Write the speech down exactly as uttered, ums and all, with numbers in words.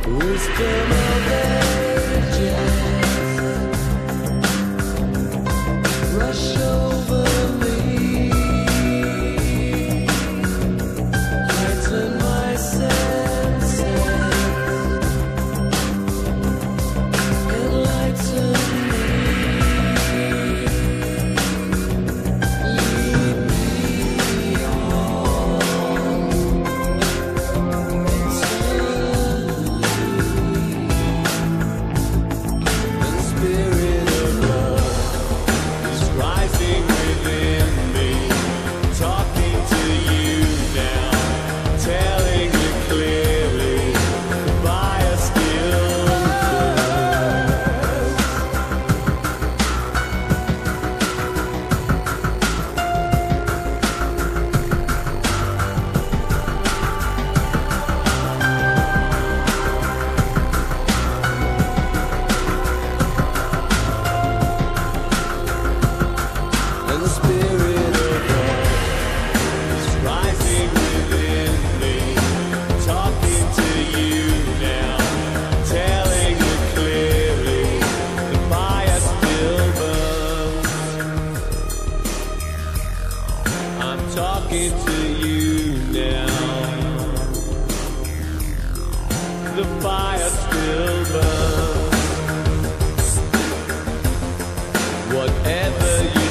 Wisdom of ages rush over me, heighten my senses, enlighten me, lead me on and spirit of love is rising within me, talking to you now, telling you clearly the fire still burns. And the spirit of love is rising within me, talking to you now, telling you clearly the fire still burns. I'm talking to you now, the fire still burns. Whatever you